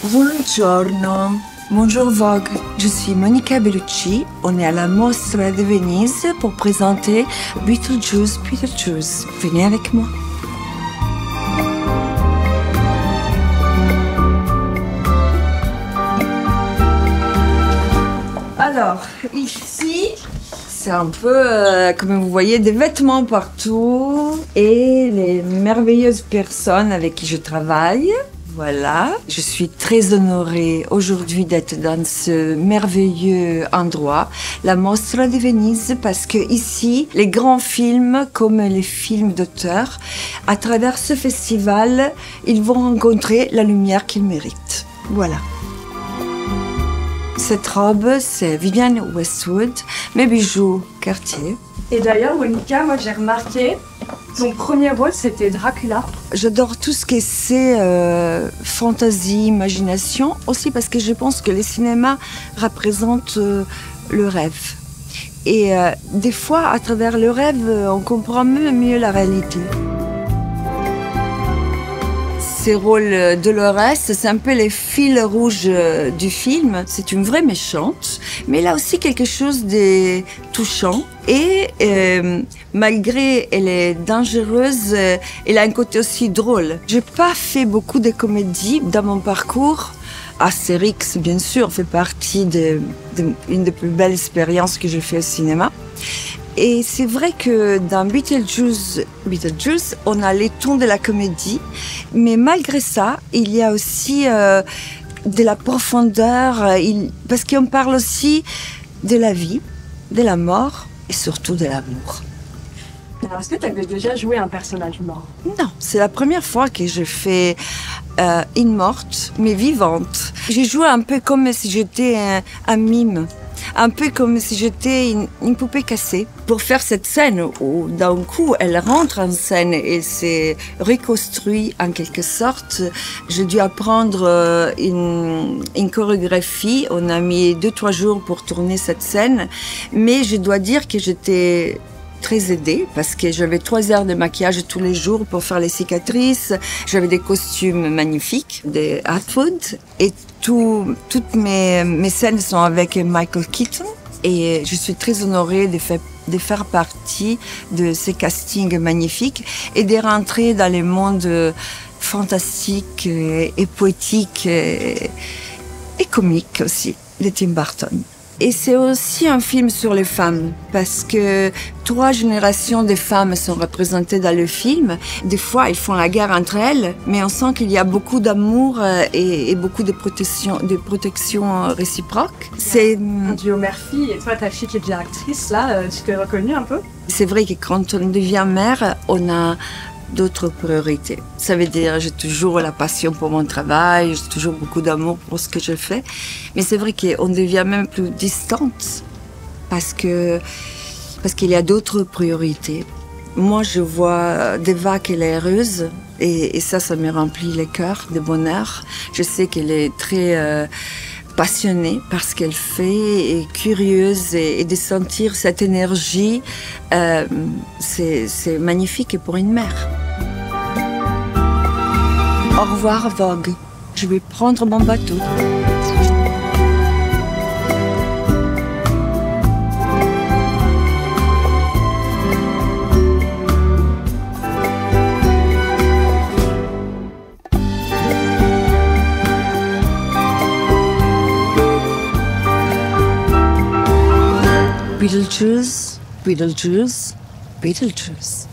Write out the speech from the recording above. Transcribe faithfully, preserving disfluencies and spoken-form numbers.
Buongiorno. Bonjour Vogue. Je suis Monica Bellucci. On est à la Mostra de Venise pour présenter Beetlejuice, Beetlejuice. Venez avec moi. Alors, ici, c'est un peu, euh, comme vous voyez, des vêtements partout et les merveilleuses personnes avec qui je travaille. Voilà, je suis très honorée aujourd'hui d'être dans ce merveilleux endroit, la Mostra de Venise, parce que ici, les grands films, comme les films d'auteur, à travers ce festival, ils vont rencontrer la lumière qu'ils méritent. Voilà. Cette robe, c'est Vivienne Westwood, mes bijoux Cartier. Et d'ailleurs, Monica, moi j'ai remarqué, ton premier rôle c'était Dracula. J'adore tout ce qui c'est euh, fantaisie, imagination, aussi parce que je pense que le cinéma représente euh, le rêve. Et euh, des fois, à travers le rêve, on comprend même mieux la réalité. Ces rôles de Dolores, c'est un peu les fils rouges du film. C'est une vraie méchante, mais elle a aussi quelque chose de touchant. Et euh, malgré elle est dangereuse, elle a un côté aussi drôle. J'ai pas fait beaucoup de comédies dans mon parcours. Astérix, bien sûr, fait partie de, de, une des plus belles expériences que j'ai fait au cinéma. Et c'est vrai que dans Beetlejuice, Beetlejuice, on a les tons de la comédie, mais malgré ça, il y a aussi euh, de la profondeur, il, parce qu'on parle aussi de la vie, de la mort et surtout de l'amour. Alors, est-ce que tu avais déjà joué un personnage mort? Non, c'est la première fois que je fais euh, une morte, mais vivante. J'ai joué un peu comme si j'étais un, un mime. Un peu comme si j'étais une, une poupée cassée. Pour faire cette scène où d'un coup elle rentre en scène et s'est reconstruite en quelque sorte, j'ai dû apprendre une, une chorégraphie. On a mis deux, trois jours pour tourner cette scène. Mais je dois dire que j'étais très aidée parce que j'avais trois heures de maquillage tous les jours pour faire les cicatrices. J'avais des costumes magnifiques, des Atwood et tout, toutes mes, mes scènes sont avec Michael Keaton et je suis très honorée de faire, de faire partie de ces castings magnifiques et de rentrer dans les mondes fantastiques et, et poétiques et, et comiques aussi de Tim Burton. Et c'est aussi un film sur les femmes, parce que trois générations de femmes sont représentées dans le film. Des fois, ils font la guerre entre elles, mais on sent qu'il y a beaucoup d'amour et, et beaucoup de protection, de protection réciproque. C'est un duo mère-fille, et toi, ta fille qui est déjà actrice, là, tu t'es reconnue un peu? C'est vrai que quand on devient mère, on a d'autres priorités. Ça veut dire j'ai toujours la passion pour mon travail, j'ai toujours beaucoup d'amour pour ce que je fais. Mais c'est vrai qu'on devient même plus distante parce que parce qu'il y a d'autres priorités. Moi, je vois Deva qu'elle est heureuse et, et ça, ça me remplit le cœur de bonheur. Je sais qu'elle est très euh, passionnée par ce qu'elle fait et curieuse et, et de sentir cette énergie, euh, c'est magnifique pour une mère. Au revoir Vogue, je vais prendre mon bateau. Beetlejuice, Beetlejuice, Beetlejuice.